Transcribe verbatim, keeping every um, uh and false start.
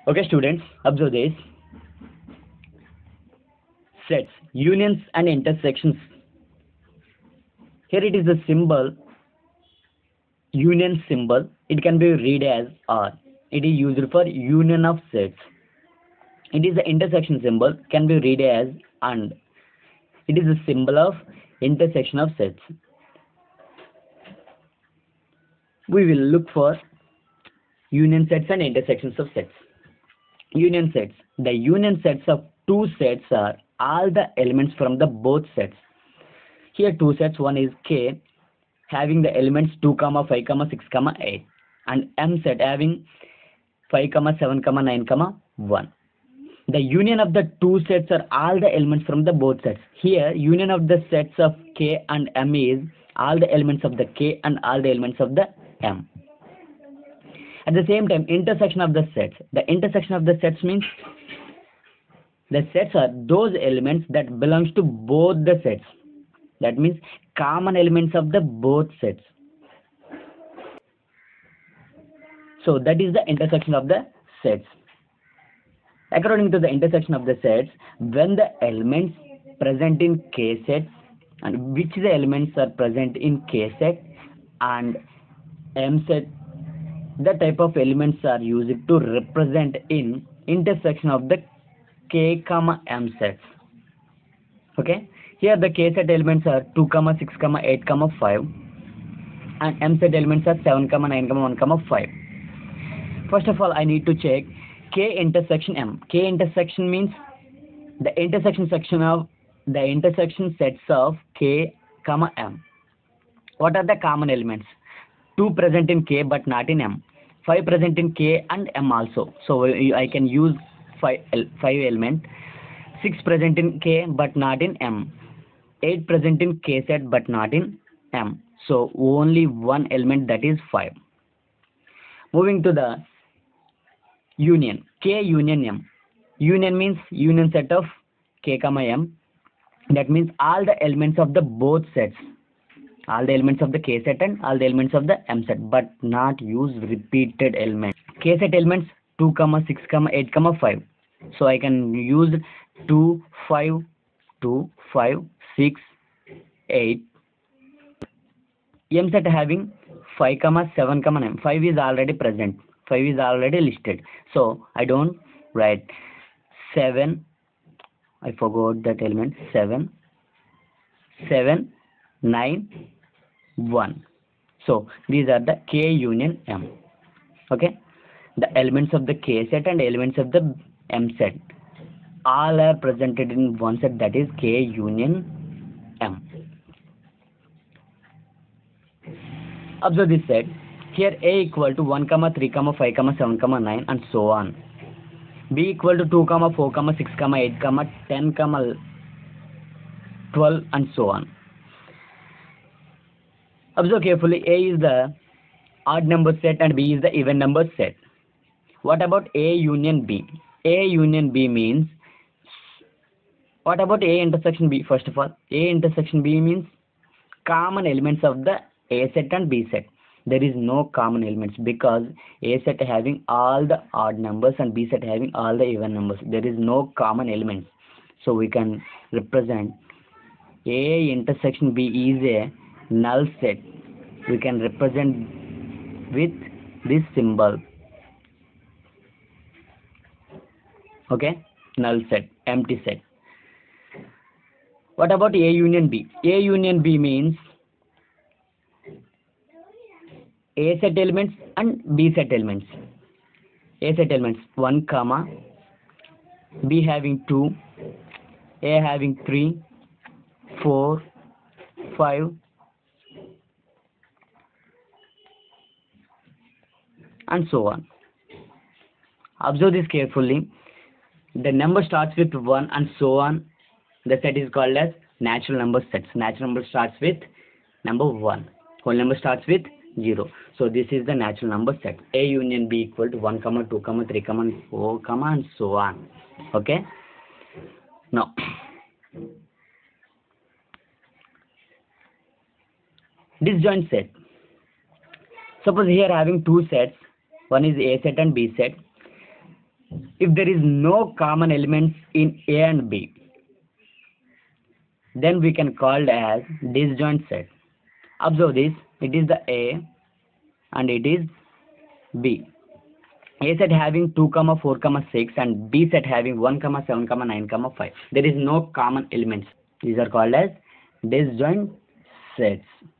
Okay, students, observe this. Sets, unions and intersections. Here it is the symbol, union symbol. It can be read as R. It is used for union of sets. It is the intersection symbol, can be read as and. It is a symbol of intersection of sets. We will look for union sets and intersections of sets. Union sets. The union sets of two sets are all the elements from the both sets. Here two sets, one is K having the elements two, five, six, eight, and M set having five, seven, nine, one. The union of the two sets are all the elements from the both sets. Here union of the sets of K and M is all the elements of the K and all the elements of the M. At the same time, intersection of the sets. The intersection of the sets means the sets are those elements that belongs to both the sets. That means common elements of the both sets. So that is the intersection of the sets. According to the intersection of the sets, when the elements present in K set and which the elements are present in K set and M set, the type of elements are used to represent in intersection of the K, M sets. Okay, here the K set elements are two, six, eight, five, and M set elements are seven, nine, one, five. First of all, I need to check K intersection M. K intersection means the intersection section of the intersection sets of K, M. What are the common elements? two present in K but not in M. five present in K and M also. So I can use five, five element. six present in K but not in M. eight present in K set but not in M. So only one element, that is five. Moving to the union. K union M. Union means union set of K, M. That means all the elements of the both sets. All the elements of the K set and all the elements of the M set, but not use repeated elements. K set elements two, six, eight, five. So I can use two, five, two, five, six, eight. M set having five, seven, nine. five is already present. five is already listed. So I don't write seven. I forgot that element. seven, seven, nine, one. So these are the K union M. Okay, the elements of the K set and elements of the M set all are presented in one set, that is K union M. Observe this set. Here A equal to one, three, five, seven, nine and so on. B equal to two, four, six, eight, ten, twelve and so on. Observe carefully. A is the odd number set and B is the even number set. What about A union B? A union B means, what about A intersection B? First of all, A intersection B means common elements of the A set and B set. There is no common elements because A set having all the odd numbers and B set having all the even numbers. There is no common elements. So we can represent A intersection B is a null set. We can represent with this symbol. Okay, null set, empty set. What about A union B? A union B means A set elements and B set elements. A set elements one, B having two, A having three, four, five, and so on. Observe this carefully. The number starts with one and so on. The set is called as natural number sets. Natural number starts with number one. Whole number starts with zero. So this is the natural number set. A union B equal to one, two, three, four, and so on. Okay. Now, disjoint set. Suppose here having two sets. One is A set and B set. if there is no common elements in A and B, then we can call it as disjoint set. Observe this, it is the A and it is B. A set having two comma four comma six and B set having one comma seven comma nine comma five. There is no common elements. These are called as disjoint sets.